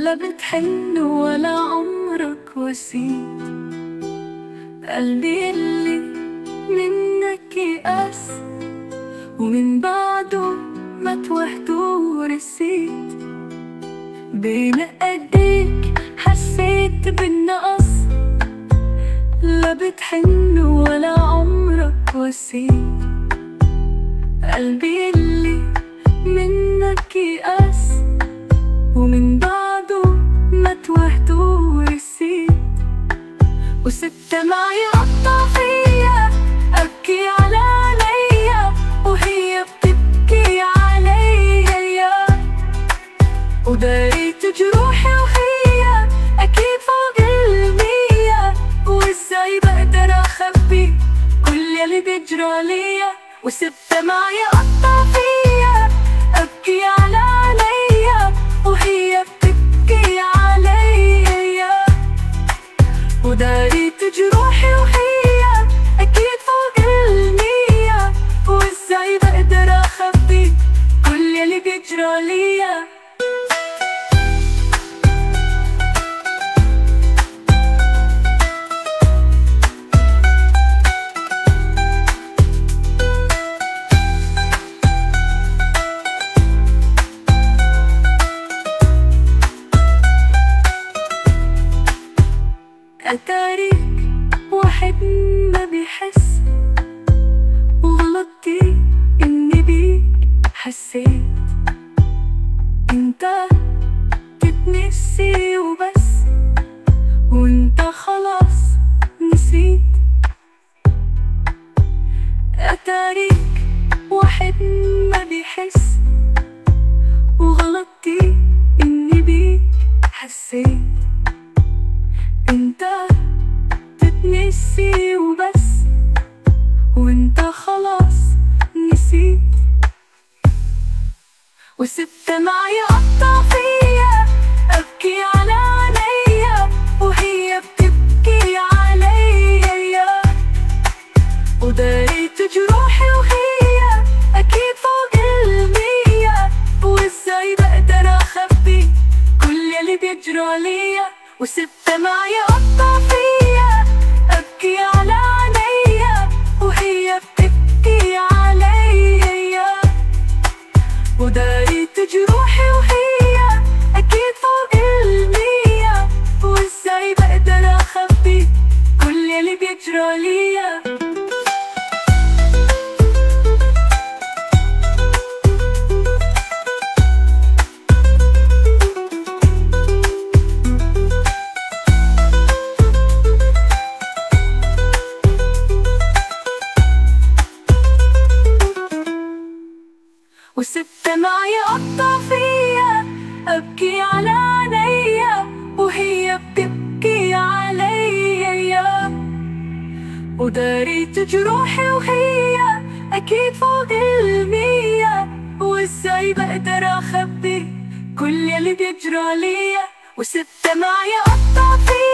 لا بتحن ولا عمرك وسيت. قلبي اللي منك يأس ومن بعده ما توهت ورسيت. بين ايديك حسيت بالنقص، لا بتحن ولا عمرك وسيت. قلبي اللي منك يأس ومن بعده ما توهت ورسيت. وست معي قطع فيا أبكي على عينيا وهي بتبكي عليا، وداريت جروحي وهي أكيد فوق المية. وإزاي بقدر أخبي كل يلي بيجرى ليا؟ وست معي قطع فيا أبكي على عينيا وهي بتبكي عليا، وداريت جروحي وهي أكيد فوق المية. وإزاي بقدر أخبي كل يلي بيجرى ليا؟ أتاريك واحد ما بيحس، وغلطتي إني بيك حسيت. انت تتنسي وبس، وانت خلاص نسيت. أتاريك واحد ما بيحس، وغلطتي إني بيك حسيت. انت تتنسي وبس، وانت خلاص نسيت. وست معي قطع فيا أبكي على عينيا وهي بتبكي عليا، وداريت جروحي وهي أكيد فوق المية. وإزاي بقدر أخبي كل يلي بيجرى ليا؟ وست معي قطع فيا أبكي على عينيا وهي بتبكي عليا، وداريت جروحي وهي أكيد فوق المية. وإزاي بقدر أخبي كل يلي بيجرى ليا؟ وست معي قطع فيا أبكي على عينيا وهي بتبكي عليا، وداريت جروحي وهي أكيد فوق المية. وإزاي بقدر أخبي كل يلي بيجرى ليا؟ وست معي قطع فيا